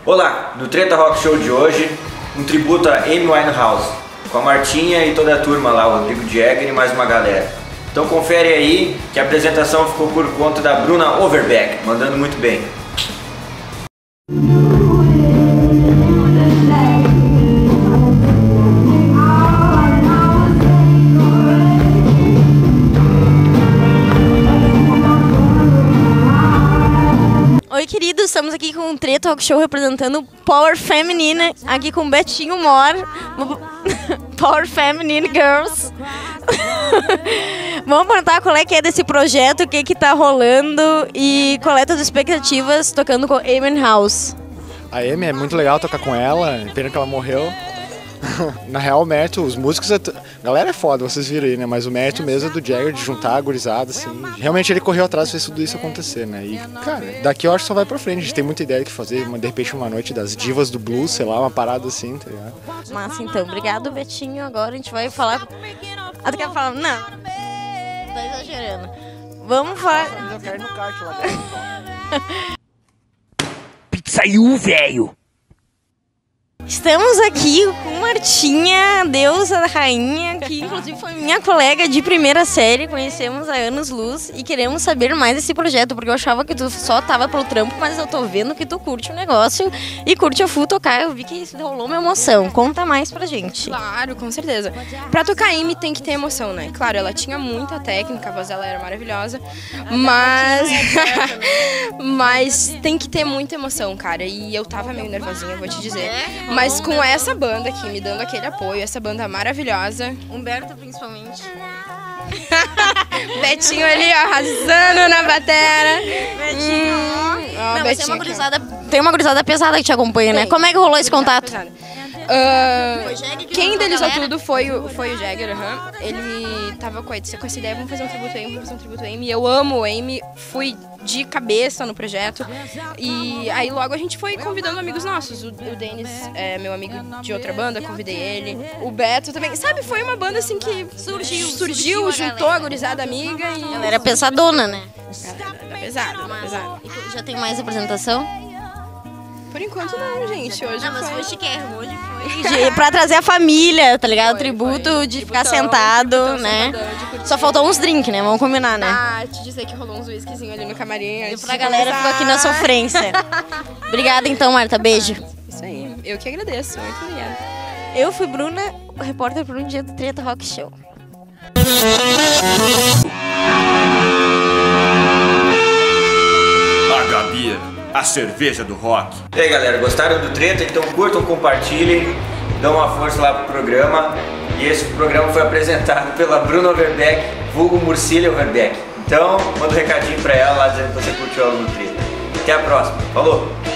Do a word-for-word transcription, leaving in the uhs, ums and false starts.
Olá, no Treta Rock Show de hoje, um tributo a Amy Winehouse, com a Martinha e toda a turma lá, o Rodrigo Jagger e mais uma galera. Então confere aí que a apresentação ficou por conta da Bruna Overbeck, mandando muito bem. Oi, queridos, estamos aqui com o Treta Rock Show representando Power Feminine, aqui com Betinho Mor, Power Feminine Girls. Vamos perguntar qual é que é desse projeto, o que que tá rolando e qual é as expectativas tocando com Amy Winehouse. A Amy é muito legal tocar com ela, pena que ela morreu. Na real, o mérito, os músicos, a galera é foda, vocês viram aí, né? Mas o mérito mesmo é do Jagger de juntar a gurizada, assim. Realmente ele correu atrás e fez tudo isso acontecer, né? E, cara, daqui eu acho que só vai pra frente. A gente tem muita ideia do que fazer, uma, de repente uma noite das divas do blues, sei lá, uma parada assim, tá ligado? Massa, então. Obrigado, Betinho. Agora a gente vai falar... Ah, tu quer falar? Não. Tá exagerando. Vamos falar... Eu quero ir no kart lá. Pizzaiu, velho! Estamos aqui com Martinha, deusa da rainha, que inclusive foi minha colega de primeira série, conhecemos há anos-luz e queremos saber mais desse projeto, porque eu achava que tu só tava pelo trampo, mas eu tô vendo que tu curte o negócio e curte a full tocar, eu vi que isso rolou uma emoção. Conta mais pra gente. Claro, com certeza. Pra tocar Amy tem que ter emoção, né? Claro, ela tinha muita técnica, a voz dela era maravilhosa, mas... mas tem que ter muita emoção, cara, e eu tava meio nervosinha, vou te dizer. Mas com essa banda aqui, me dando aquele apoio, essa banda maravilhosa. Humberto, principalmente. Betinho ali, ó, arrasando na batera. Betinho. Hum, ó, Não, Betinho, tem uma gurizada, tem uma gurizada pesada que te acompanha, né? Tem. Como é que rolou esse contato? Uh, quem idealizou tudo foi o, foi o Jagger, uhum. Ele tava com essa, com essa ideia, vamos fazer um tributo a Amy, vamos fazer um tributo a Amy. Eu amo Amy, fui de cabeça no projeto. E aí logo a gente foi convidando amigos nossos. O, o Denis é meu amigo de outra banda, convidei ele. O Beto também. Sabe, foi uma banda assim que surgiu, surgiu, juntou a gurizada amiga e... Ela era pesadona, né? Era pesada, era pesada. E já tem mais apresentação? Por enquanto não, gente. Hoje Não, mas foi... foi chiquérrimo, hoje foi. De, pra trazer a família, tá ligado? Foi, tributo foi. De ficar Tributão, sentado, tributão, né? Sabadão, só faltou uns drinks, né? Vamos combinar, né? Ah, te dizer que rolou uns whiskyzinhos ali no camarim. E pra galera ficou aqui na sofrência. Obrigada então, Marta. Beijo. Isso aí. Eu que agradeço. Muito obrigada. Eu fui Bruna, repórter por um dia do Treta Rock Show. A Gabi, a cerveja do rock. E aí galera, gostaram do Treta? Então curtam, compartilhem, dão uma força lá pro programa. E esse programa foi apresentado pela Bruna Overbeck, vulgo Murcília Overbeck. Então manda um recadinho pra ela lá dizendo que você curtiu ela no Treta. Até a próxima, falou!